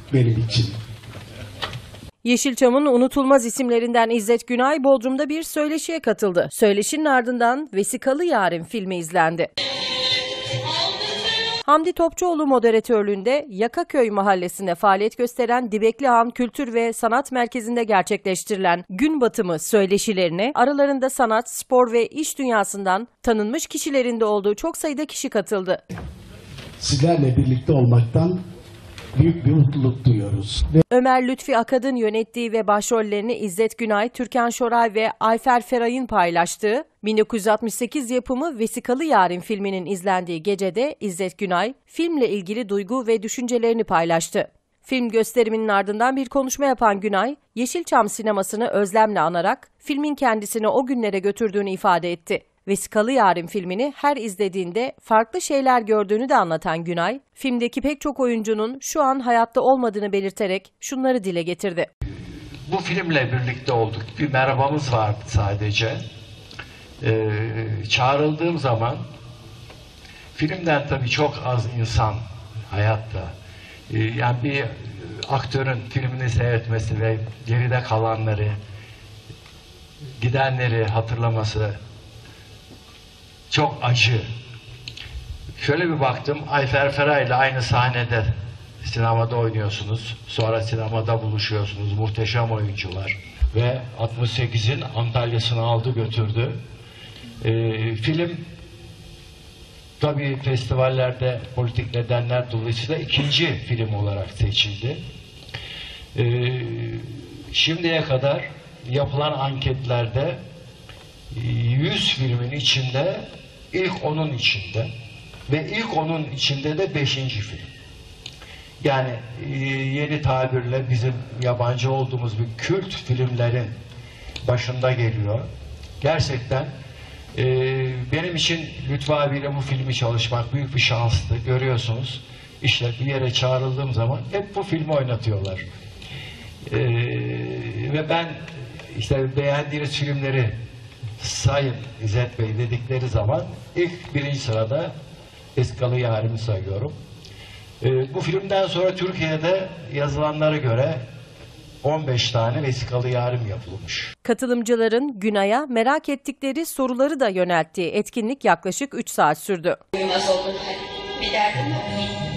benim için. Yeşilçam'ın unutulmaz isimlerinden İzzet Günay, Bodrum'da bir söyleşiye katıldı. Söyleşinin ardından Vesikalı Yarim filmi izlendi. Hamdi Topçuoğlu moderatörlüğünde Yakaköy mahallesinde faaliyet gösteren Dibekli Han Kültür ve Sanat Merkezi'nde gerçekleştirilen gün batımı söyleşilerine aralarında sanat, spor ve iş dünyasından tanınmış kişilerin de olduğu çok sayıda kişi katıldı. Sizlerle birlikte olmaktan büyük bir mutluluk duyuyoruz. Ömer Lütfi Akad'ın yönettiği ve başrollerini İzzet Günay, Türkan Şoray ve Ayfer Feray'ın paylaştığı 1968 yapımı Vesikalı Yarim filminin izlendiği gecede İzzet Günay, filmle ilgili duygu ve düşüncelerini paylaştı. Film gösteriminin ardından bir konuşma yapan Günay, Yeşilçam sinemasını özlemle anarak filmin kendisini o günlere götürdüğünü ifade etti. Vesikalı Yarim filmini her izlediğinde farklı şeyler gördüğünü de anlatan Günay, filmdeki pek çok oyuncunun şu an hayatta olmadığını belirterek şunları dile getirdi. Bu filmle birlikte olduk. Bir merhabamız vardı sadece. Çağrıldığım zaman filmden tabii çok az insan hayatta. Yani bir aktörün filmini seyretmesi ve geride kalanları, gidenleri hatırlaması çok acı. Şöyle bir baktım, Ayfer Feray ile aynı sahnede sinemada oynuyorsunuz. Sonra sinemada buluşuyorsunuz. Muhteşem oyuncular. Ve 68'in Antalya'sını aldı götürdü. Film tabii festivallerde politik nedenler dolayısıyla ikinci film olarak seçildi. Şimdiye kadar yapılan anketlerde 100 filmin içinde ilk onun içinde ve ilk onun içinde de 5. film. Yani yeni tabirle bizim yabancı olduğumuz bir kült filmlerin başında geliyor. Gerçekten benim için Lütfü abiyle bu filmi çalışmak büyük bir şanstı. Görüyorsunuz, işte bir yere çağrıldığım zaman hep bu filmi oynatıyorlar. Ve ben işte beğendiğiniz filmleri sayın İzzet Bey dedikleri zaman ilk birinci sırada Vesikalı Yarim'i sayıyorum. Bu filmden sonra Türkiye'de yazılanlara göre 15 tane Vesikalı Yarim yapılmış. Katılımcıların Günay'a merak ettikleri soruları da yönelttiği etkinlik yaklaşık 3 saat sürdü. Bir derdin mi?